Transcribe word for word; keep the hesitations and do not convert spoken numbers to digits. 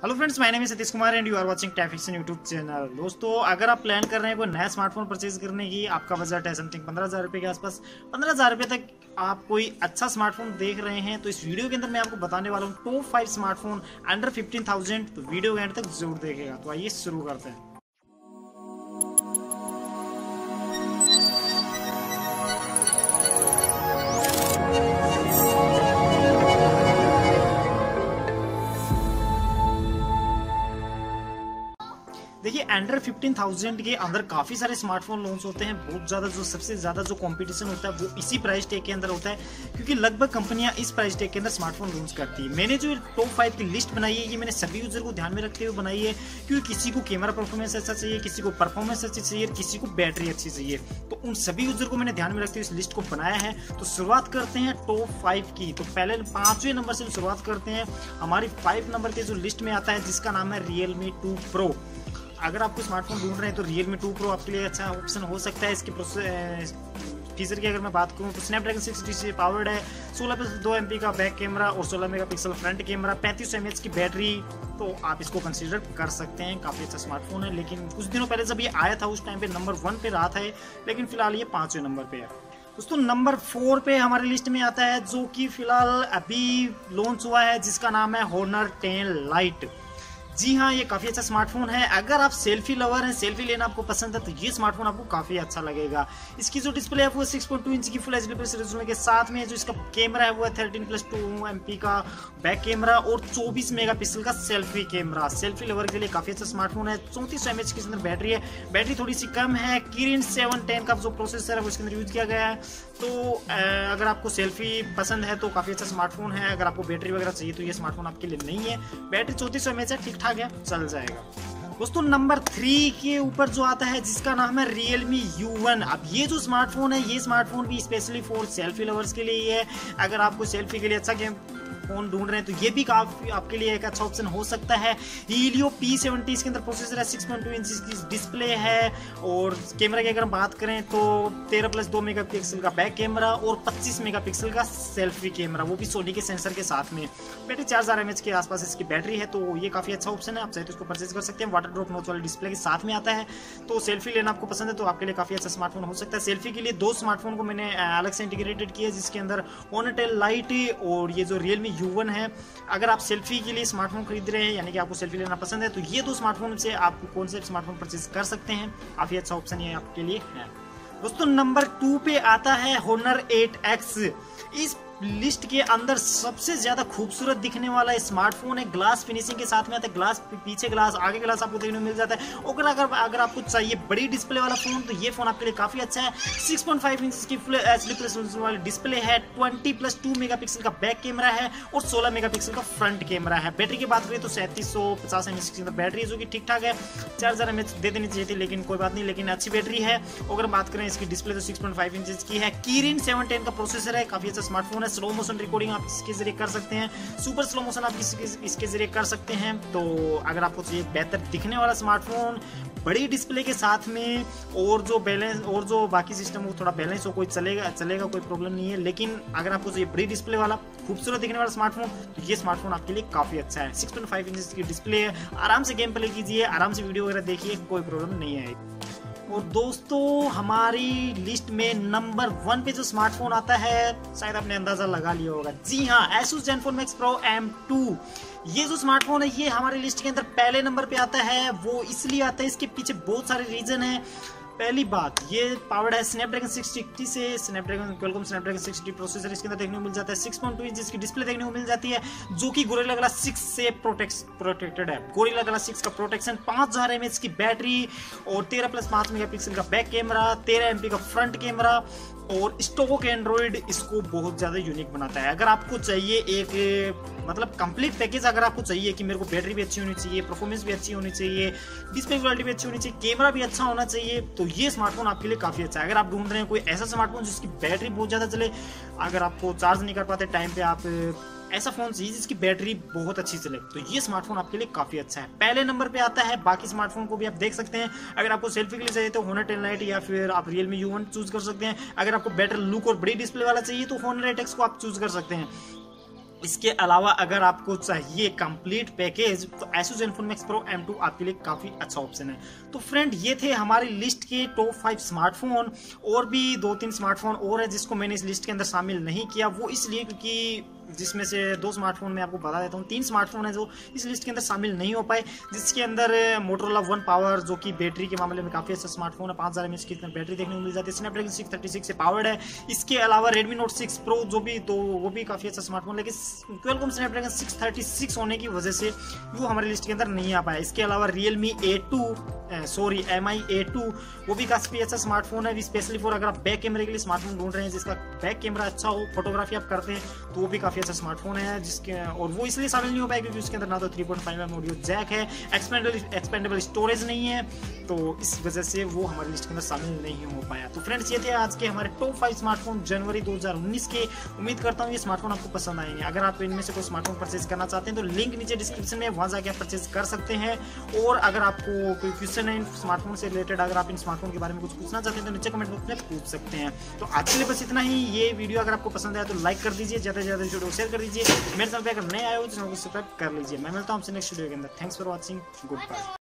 Hello friends, my name is Satish Kumar and you are watching tech fiction YouTube channel. दोस्तों, अगर आप plan कर रहे हैं कोई नया स्मार्टफोन परचेज करने की, आपका बजट है समथिंग पंद्रह हज़ार रुपये के आसपास, पंद्रह हज़ार रुपये तक आप कोई अच्छा स्मार्टफोन देख रहे हैं, तो इस वीडियो के अंदर मैं आपको बताने वाला हूँ top five smartphone under fifteen thousand. तो वीडियो के एंड तक जरूर देखेगा। तो आइए शुरू करते हैं। देखिए, अंडर फिफ्टीन थाउजेंड के अंदर काफी सारे स्मार्टफोन लॉन्च होते हैं। बहुत ज्यादा जो सबसे ज्यादा जो कंपटीशन होता है वो इसी प्राइस टैग के अंदर होता है, क्योंकि लगभग कंपनियां इस प्राइस टैग के अंदर स्मार्टफोन लॉन्च करती है। मैंने जो टॉप फाइव की लिस्ट बनाई है, ये मैंने सभी यूजर को ध्यान में रखते हुए बनाई है, क्योंकि किसी को कैमरा परफॉर्मेंस अच्छा चाहिए, किसी को परफॉर्मेंस अच्छी चाहिए, किसी को बैटरी अच्छी चाहिए। तो उन सभी यूजर को मैंने ध्यान में रखते हुए इस लिस्ट को बनाया है। तो शुरुआत करते हैं टॉप फाइव की। तो पहले पांचवें नंबर से शुरुआत करते हैं। हमारी फाइव नंबर के जो लिस्ट में आता है, जिसका नाम है रियलमी टू प्रो। अगर आपको स्मार्टफोन ढूंढ रहे हैं तो रियलमी टू प्रो आपके लिए अच्छा ऑप्शन हो सकता है। इसके फीचर की अगर मैं बात करूँ तो स्नैपड्रैगन सिक्स सिक्सटी से पावर्ड है, सोलह प्लस दो एम पी का बैक कैमरा और सोलह मेगापिक्सल फ्रंट कैमरा, पैंतीस एम एच की बैटरी। तो आप इसको कंसीडर कर सकते हैं, काफ़ी अच्छा स्मार्टफोन है। लेकिन कुछ दिनों पहले जब ये आया था उस टाइम पे नंबर वन पे रहा था, लेकिन फिलहाल ये पाँचवें नंबर पे है। दोस्तों, नंबर फोर पे हमारे लिस्ट में आता है, जो कि फिलहाल अभी लॉन्च हुआ है, जिसका नाम है हॉनर टेन लाइट। जी हाँ, ये काफ़ी अच्छा स्मार्टफोन है। अगर आप सेल्फी लवर हैं, सेल्फी लेना आपको पसंद है, तो ये स्मार्टफोन आपको काफ़ी अच्छा लगेगा। इसकी जो डिस्प्ले है वो सिक्स पॉइंट टू इंच की फुल एचडी रेजोल्यूशन के साथ में, जो इसका कैमरा है वो है थर्टीन प्लस टू एमपी का बैक कैमरा और चौबीस मेगापिक्सल का सेल्फी कैमरा। सेल्फी लवर के लिए काफ़ी अच्छा स्मार्टफोन है। चौंतीस एम एच की इसके अंदर बैटरी है। बैटरी थोड़ी सी कम है। किरिन सेवन टेन का जो प्रोसेसर है वो इसके अंदर यूज किया गया है। तो अगर आपको सेल्फी पसंद है तो काफ़ी अच्छा स्मार्टफोन है। अगर आपको बैटरी वगैरह चाहिए तो ये स्मार्टफोन आपके लिए नहीं है। बैटरी चौंतीस एम एच है, ठीक ठाक है, चल जाएगा। दोस्तों, नंबर थ्री के ऊपर जो आता है, जिसका नाम है रियलमी यू वन। अब ये जो स्मार्टफोन है, ये स्मार्टफोन भी स्पेशली फॉर सेल्फी लवर्स के लिए ही है। अगर आपको सेल्फी के लिए अच्छा गेम फोन ढूंढ रहे हैं तो ये भी काफी आपके लिए एक अच्छा ऑप्शन हो सकता है। हीलियो पी सेवेंटी इसके अंदर प्रोसेसर है, सिक्स पॉइंट टू इंच की डिस्प्ले है और कैमरा की अगर हम बात करें तो तेरह प्लस दो मेगापिक्सल का बैक कैमरा और पच्चीस मेगापिक्सल का सेल्फी कैमरा, वो भी सोनी के सेंसर के साथ में। बैटरी चार हजार एम एच के आसपास इसकी बैटरी है, तो ये काफी अच्छा ऑप्शन है। आप चाहे तो इसको परचेज कर सकते हैं। वाटर ड्रॉप नोच वाली डिस्प्ले के साथ में आता है, तो सेल्फी लेना आपको पसंद है तो आपके लिए काफी अच्छा स्मार्टफोन हो सकता है। सेल्फी के लिए दो स्मार्टफोन को मैंने अलग से इंटीग्रेटेड किया, जिसके अंदर हॉनर टेन लाइट और ये जो रियलमी यू वन है। अगर आप सेल्फी के लिए स्मार्टफोन खरीद रहे हैं, यानी कि आपको सेल्फी लेना पसंद है, तो ये दो स्मार्टफोन से आप कौन से स्मार्टफोन परचेज कर सकते हैं। काफी अच्छा ऑप्शन ये आपके लिए है। दोस्तों, नंबर टू पे आता है हॉनर एट एक्स। इस लिस्ट के अंदर सबसे ज्यादा खूबसूरत दिखने वाला स्मार्टफोन है। ग्लास फिनिशिंग के साथ में आता है। ग्लास पीछे ग्लास, आगे ग्लास आपको देखने को मिल जाता है। और अगर अगर आपको चाहिए बड़ी डिस्प्ले वाला फोन, तो ये फोन आपके लिए काफी अच्छा है। सिक्स पॉइंट फाइव इंच की फुल एचडी रेजोल्यूशन वाली डिस्प्ले है। ट्वेंटी प्लस टू मेगापिक्सल का बैक कैमरा है और सोलह मेगापिक्सल का फ्रंट कैमरा है। बैटरी की बात करें तो सैंतीस सौ पचास एम एच की बैटरी है, जो कि ठीक ठाक है। चार हजार एम एच दे देनी चाहिए थी, लेकिन कोई बात नहीं, लेकिन अच्छी बैटरी है। अगर बात करें इसकी डिस्प्ले तो सिक्स पॉइंट फाइव इंच की है। किरिन सेवन टेन का प्रोसेसर है, काफी अच्छा स्मार्टफोन है। स्लो मोशन रिकॉर्डिंग आप इसके जरिए कर सकते हैं। सुपर स्लो मोशन आप इसके जरिए कर सकते हैं। तो अगर आपको चाहिए बेहतर दिखने वाला स्मार्टफोन बड़ी डिस्प्ले के साथ में, और जो बैलेंस और जो बाकी सिस्टम वो थोड़ा बैलेंस हो, कोई चलेगा चलेगा कोई प्रॉब्लम नहीं है। लेकिन अगर आपको चाहिए बड़ी डिस्प्ले वाला खूबसूरत दिखने वाला स्मार्टफोन, तो ये स्मार्टफोन आपके लिए काफी अच्छा है। सिक्स पॉइंट फाइव इंच की डिस्प्ले है। आराम से गेम प्ले कीजिए, आराम से वीडियो वगैरह देखिए, कोई प्रॉब्लम नहीं आएगी। और दोस्तों, हमारी लिस्ट में नंबर वन पे जो स्मार्टफोन आता है, शायद आपने अंदाजा लगा लिया होगा। जी हाँ, Asus Zenfone Max Pro M two. ये जो स्मार्टफोन है, ये हमारी लिस्ट के अंदर पहले नंबर पे आता है। वो इसलिए आता है, इसके पीछे बहुत सारे रीजन है। पहली बात, ये पावर्ड है स्नैपड्रैगन सिक्स सिक्सटी से। Snapdragon Qualcomm Snapdragon six sixty processor इसके अंदर देखने को मिल जाता है। सिक्स पॉइंट टू इंच इसकी डिस्प्ले देखने को मिल जाती है, जो कि गोरिल्ला ग्लास सिक्स से प्रोटेक्टेड है। गोरिल्ला ग्लास सिक्स का प्रोटेक्शन, पाँच हजार एम एच की बैटरी और तेरह प्लस पाँच मेगापिक्सल का बैक कैमरा, तेरह एम पी का फ्रंट कैमरा और स्टॉक एंड्रॉइड इसको बहुत ज़्यादा यूनिक बनाता है। अगर आपको चाहिए एक मतलब कंप्लीट पैकेज, अगर आपको चाहिए कि मेरे को बैटरी भी अच्छी होनी चाहिए, परफॉर्मेंस भी अच्छी होनी चाहिए, डिस्प्ले क्वालिटी भी अच्छी होनी चाहिए, कैमरा भी अच्छा होना चाहिए, तो ये स्मार्टफोन आपके लिए काफ़ी अच्छा है। अगर आप ढूंढ रहे हैं कोई ऐसा स्मार्टफोन जिसकी बैटरी बहुत ज़्यादा चले, अगर आपको चार्ज नहीं कर पाते टाइम पे, आप ऐसा फोन चाहिए जिसकी बैटरी बहुत अच्छी चले, तो ये स्मार्टफोन आपके लिए काफी अच्छा है। पहले नंबर पे आता है। बाकी स्मार्टफोन को भी आप देख सकते हैं। अगर आपको सेल्फी के लिए चाहिए तो हॉनर टेन लाइट या फिर आप रियलमी यू वन चूज कर सकते हैं। अगर आपको बेटर लुक और बड़ी डिस्प्ले वाला चाहिए तो हॉनर एट एक्स को आप चूज कर सकते हैं। इसके अलावा अगर आपको चाहिए कंप्लीट पैकेज तो Asus ZenFone Max Pro M two आपके लिए काफ़ी अच्छा ऑप्शन है। तो फ्रेंड ये थे हमारी लिस्ट के टॉप फाइव स्मार्टफोन। और भी दो तीन स्मार्टफोन और है जिसको मैंने इस लिस्ट के अंदर शामिल नहीं किया, वो इसलिए क्योंकि जिसमें से दो स्मार्टफोन मैं आपको बता देता हूँ, तीन स्मार्टफोन है जो इस लिस्ट के अंदर शामिल नहीं हो पाए, जिसके अंदर मोटोरोला वन पावर जो कि बैटरी के मामले में काफ़ी अच्छा स्मार्टफोन है, पाँच हज़ार एम एच की बैटरी देखने को मिल जाती है, स्नैपड्रैगन सिक्स थर्टी सिक्स से पावर्ड है। इसके अलावा रेडमी नोट सिक्स प्रो जो भी तो वो भी काफ़ी अच्छा स्मार्टफोन, लेकिन Qualcomm Snapdragon six thirty six होने की वजह से वो हमारी लिस्ट के अंदर नहीं आ पाया। इसके अलावा Realme A two sorry M I A two वो भी काफ़ी अच्छा स्मार्टफोन है, स्पेशली फॉर अगर आप बैक कैमरे के लिए स्मार्टफोन ढूंढ रहे हैं जिसका बैक कैमरा अच्छा हो, फोटोग्राफी आप करते हैं, तो वो भी काफ़ी अच्छा स्मार्टफोन है जिसके और वो इसलिए शामिल नहीं हो पाया क्योंकि उसके अंदर ना तो three point five M audio jack है, एक्सपेंडेबल एक्सपेंडेबल स्टोरेज नहीं है, तो इस वजह से वो हमारी लिस्ट के अंदर शामिल नहीं हो पाया। तो फ्रेंड्स ये थे आज के हमारे टॉप फाइव स्मार्टफोन जनवरी दो हज़ार उन्नीस के। उम्मीद करता हूँ ये स्मार्टफोन आपको पसंद आएंगे। अगर आप इनमें से कोई स्मार्टफोन परचेज करना चाहते हैं तो लिंक नीचे डिस्क्रिप्शन में, वहाँ जाके आप परचेज कर सकते हैं। और अगर आपको कोई क्वेश्चन है इन स्मार्टफोन से रिलेटेड, अगर आप इन स्मार्टफोन के बारे में कुछ पूछना चाहते हैं तो नीचे कमेंट बॉक्स में पूछ सकते हैं। तो आज के लिए बस इतना ही। ये वीडियो अगर आपको पसंद आया तो लाइक कर दीजिए, ज़्यादा से ज़्यादा वीडियो शेयर कर दीजिए। मेरे चैनल पे अगर नए आए हो तो चैनल को सब्सक्राइब कर लीजिए। मैं मिलता हूँ आपसे नेक्स्ट वीडियो के अंदर। Thanks for watching, good bye.